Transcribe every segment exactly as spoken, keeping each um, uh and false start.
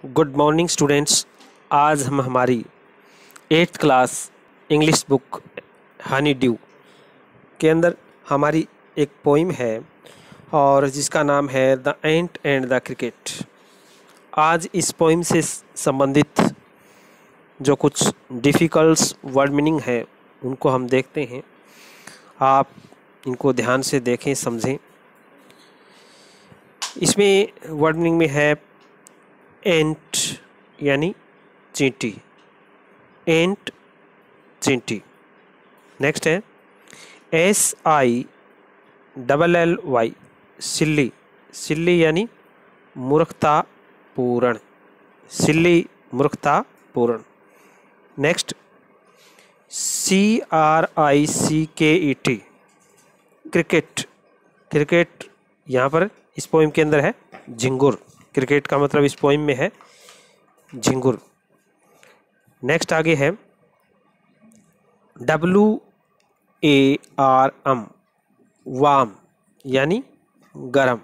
Good morning students. आज हम हमारी eighth class English book Honeydew के अंदर हमारी एक पोइम है और जिसका नाम है the ant and the cricket. आज इस पोइम से संबंधित जो कुछ डिफ़िकल्ट वर्ड मीनिंग है उनको हम देखते हैं। आप इनको ध्यान से देखें, समझें। इसमें वर्ड मीनिंग में है एंट यानी चींटी, एंट चींटी। नेक्स्ट है S I double L Y silly, silly यानी मूर्खता पूर्ण, सिल्ली मूर्खता पूर्ण। नेक्स्ट सी आर आई सी के ई टी क्रिकेट, क्रिकेट यहाँ पर इस पोइम के अंदर है झिंगुर। क्रिकेट का मतलब इस पोइम में है झिंगुर। नेक्स्ट आगे है डब्लू ए आर एम वाम यानी गरम।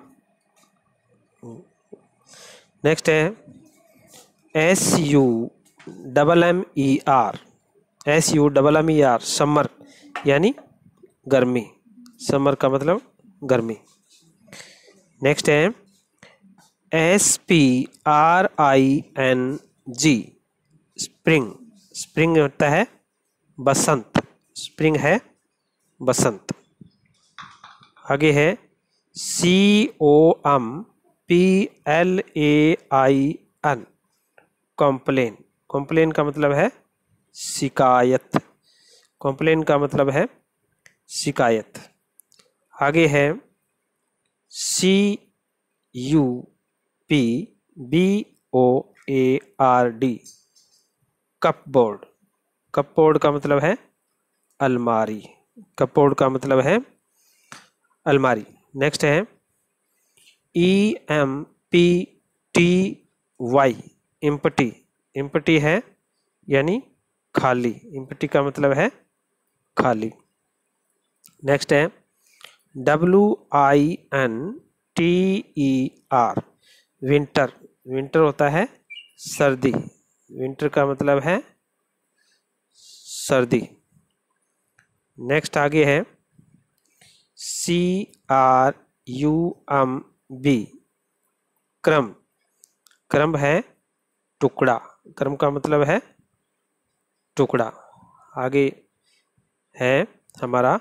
नेक्स्ट है S U double M E R, S U double M E R summer यानी गर्मी, समर का मतलब गर्मी। नेक्स्ट है S P R I N G spring, spring होता है बसंत, स्प्रिंग है बसंत। आगे है C O M P L A I N complain, complain का मतलब है शिकायत, कॉम्प्लेन का मतलब है शिकायत। आगे है C U P B O A R D cupboard, cupboard का मतलब है अलमारी, कपबोर्ड का मतलब है अलमारी। नेक्स्ट है E M P T Y empty, empty है यानी खाली, एम्प्टी का मतलब है खाली। नेक्स्ट है W I N T E R winter, winter होता है सर्दी, विंटर का मतलब है सर्दी। नेक्स्ट आगे है C R U M B crumb, crumb है टुकड़ा, क्रम का मतलब है टुकड़ा। आगे है हमारा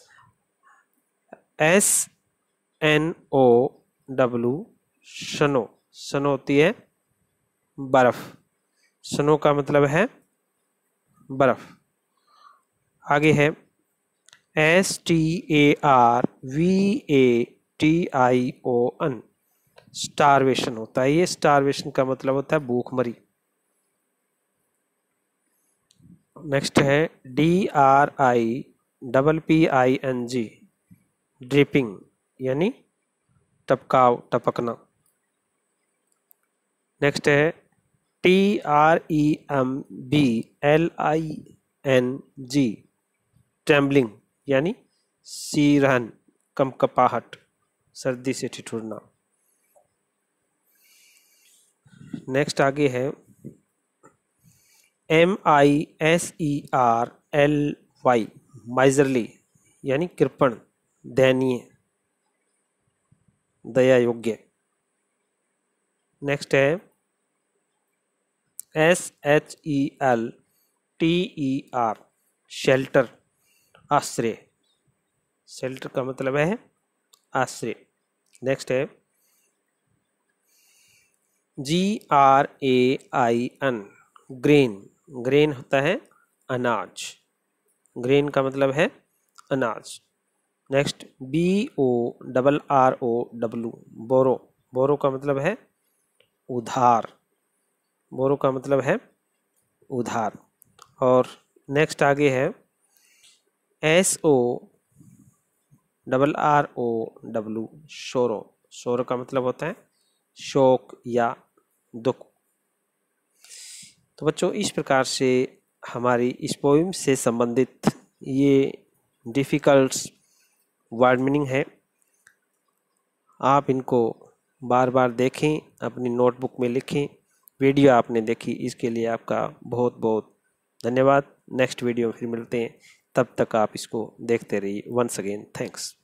S N O W snow, snow होती है बर्फ, स्नो का मतलब है बर्फ। आगे है S T A R V A T I O N starvation होता है, ये स्टारवेशन का मतलब होता है भूखमरी। नेक्स्ट है D R I double P I N G dripping यानी टपकाव, टपकना। नेक्स्ट है T R E M B L I N G trembling यानी सीरहन, कंपकपाहट, सर्दी से ठिठुरना। नेक्स्ट आगे है M I S E R L Y miserly यानी कृपण, दयनीय, दया योग्य। नेक्स्ट है S H E L T E R shelter, आश्रय, शेल्टर का मतलब है आश्रय। नेक्स्ट है G R A I N grain, grain होता है अनाज, ग्रेन का मतलब है अनाज। Next B O double R O W borrow, borrow का मतलब है उधार, बोरो का मतलब है उधार। और नेक्स्ट आगे है S O double R O W sorrow, sorrow का मतलब होता है शोक या दुख। तो बच्चों इस प्रकार से हमारी इस पोइम से संबंधित ये डिफ़िकल्ट वर्ड मीनिंग है। आप इनको बार बार देखें, अपनी नोटबुक में लिखें। वीडियो आपने देखी इसके लिए आपका बहुत बहुत धन्यवाद। नेक्स्ट वीडियो में फिर मिलते हैं, तब तक आप इसको देखते रहिए। Once again thanks.